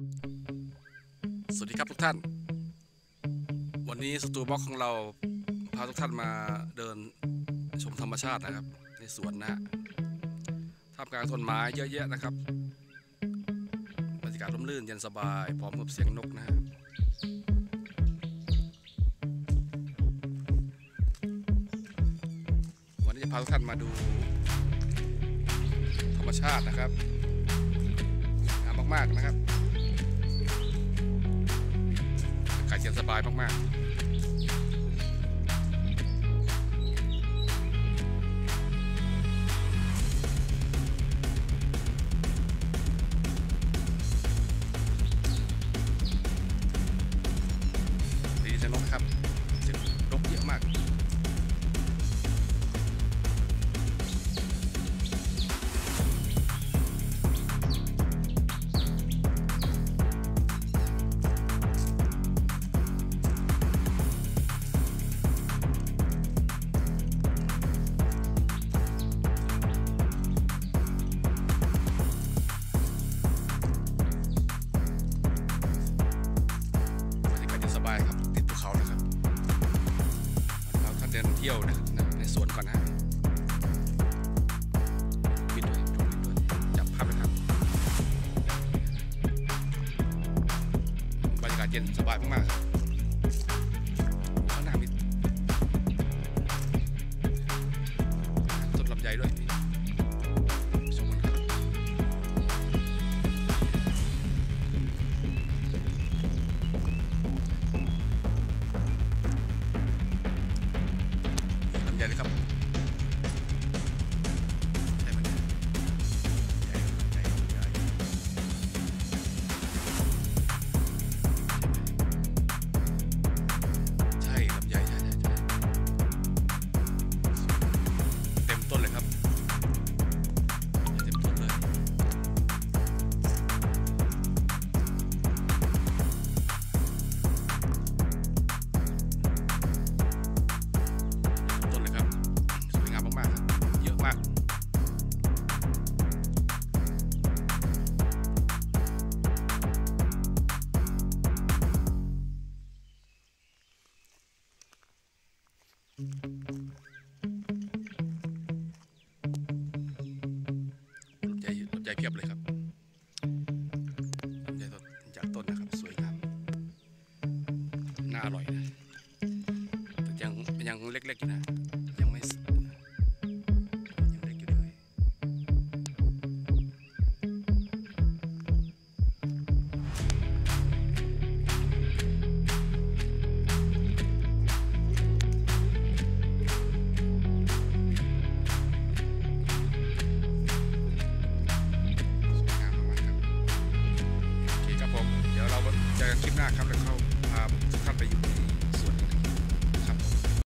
สวัสดีครับทุกท่านวันนี้สตูบ็อกของเราพาทุกท่านมาเดินชมธรรมชาตินะครับในสวนนะฮะท่ามกลางต้นไม้เยอะแยะนะครับบรรยากาศร่มรื่นเย็นสบายพร้อมกับเสียงนกนะฮะวันนี้จะพาทุกท่านมาดูธรรมชาตินะครับงามมากๆนะครับอากาศเย็นสบายมากๆดีจังนกครับเสียงนกเยอะมากสบายครับติดภูเขานะครับเราท่านเดินเที่ยวนะในสวนก่อนนะปิดด้วยจับภาพเลยครับบรรยากาศเย็นสบายมากๆครับข้างหน้ามีต้นลำไยด้วยชมกันครับลำไยเลยครับใช่ไหมเนี่ยใช่ลำไยใช่เต็มต้นเลยครับเต็มต้นเลยต้นเลยครับสวยงามมากๆครับเยอะมากลำไยเพียบเลยครับลำไยจากต้นนะครับสวยงามน่าอร่อยนะแต่ยังเล็กๆอยู่นะยังไม่ยังเล็กอยู่เลยสวยงามมากๆครับโอเคครับผมเดี๋ยวเราเจอกันคลิปหน้าครับแล้วเข้าพาทุกท่านไปอยู่ที่